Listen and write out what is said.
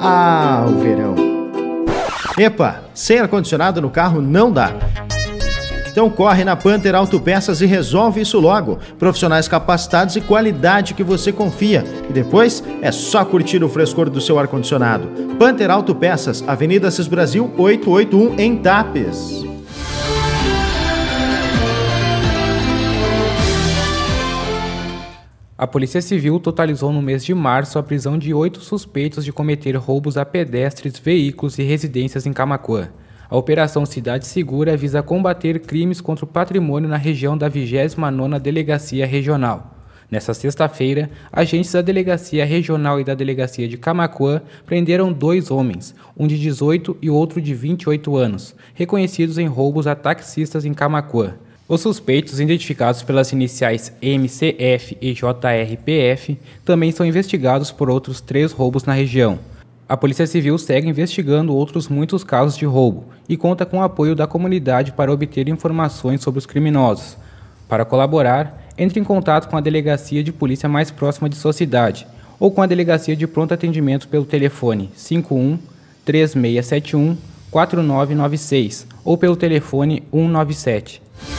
Ah, o verão. Epa, sem ar-condicionado no carro não dá. Então corre na Panther Autopeças e resolve isso logo. Profissionais capacitados e qualidade que você confia. E depois é só curtir o frescor do seu ar-condicionado. Panther Autopeças, Avenida Assis Brasil 881 em Tapes. A Polícia Civil totalizou no mês de março a prisão de 8 suspeitos de cometer roubos a pedestres, veículos e residências em Camaquã. A Operação Cidade Segura visa combater crimes contra o patrimônio na região da 29ª Delegacia Regional. Nesta sexta-feira, agentes da Delegacia Regional e da Delegacia de Camaquã prenderam 2 homens, um de 18 e outro de 28 anos, reconhecidos em roubos a taxistas em Camaquã. Os suspeitos, identificados pelas iniciais MCF e JRPF, também são investigados por outros 3 roubos na região. A Polícia Civil segue investigando outros muitos casos de roubo e conta com o apoio da comunidade para obter informações sobre os criminosos. Para colaborar, entre em contato com a delegacia de polícia mais próxima de sua cidade ou com a delegacia de pronto atendimento pelo telefone 51 3671 4996 ou pelo telefone 197.